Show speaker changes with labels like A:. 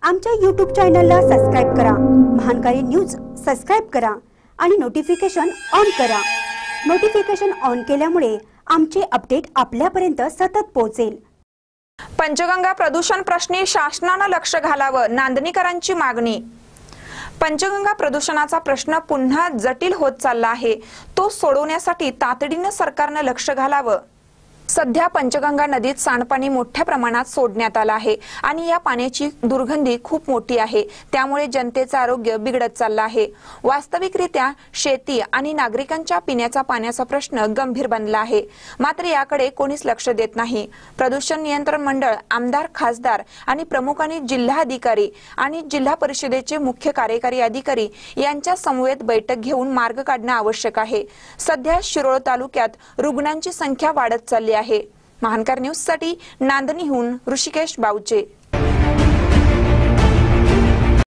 A: आमच्या YouTube चॅनलला subscribe करा, महानकारी न्यूज सबस्क्राइब करा आणि नोटिफिकेशन ऑन करा। नोटिफिकेशन ऑन केल्यामुळे आमचे अपडेट आपल्यापर्यंत सतत पोहोचेल।
B: पंचगंगा प्रदूषण प्रश्नी शासनाने लक्ष घालावं, नांदणीकरांची मागणी। पंचगंगा प्रदूषणाचा प्रश्न पुन्हा जटिल होत चालला आहे। तो सोडवण्यासाठी तातडीने सरकारने लक्ष घालावं। सध्या पंचगंगा नदीत सांडपाणी मोठ्या प्रमाणात सोडण्यात आलं आहे आणि या पाण्याची दुर्गंधी खूप मोठी आहे। त्यामुळे जनतेचे आरोग्य बिघडत चाललं आहे। वास्तविकरित्या शेती आणि नागरिकांच्या पिण्याच्या पाण्याचा प्रश्न गंभीर बनला आहे, मात्र याकडे कोणीच लक्ष देत नाही। प्रदूषण नियंत्रण मंडळ, आमदार, खासदार आणि प्रमुखांनी जिल्हाधिकारी आणि जिल्हा परिषदेचे मुख्य कार्यकारी अधिकारी यांच्या समवेत बैठक घेऊन मार्ग काढणे आवश्यक आहे। सध्या शिरोळ तालुक्यात रुग्णांची संख्या वाढत चालली आहे। महानकर न्यूज साठी नांदणीहून ऋषिकेश बावचे।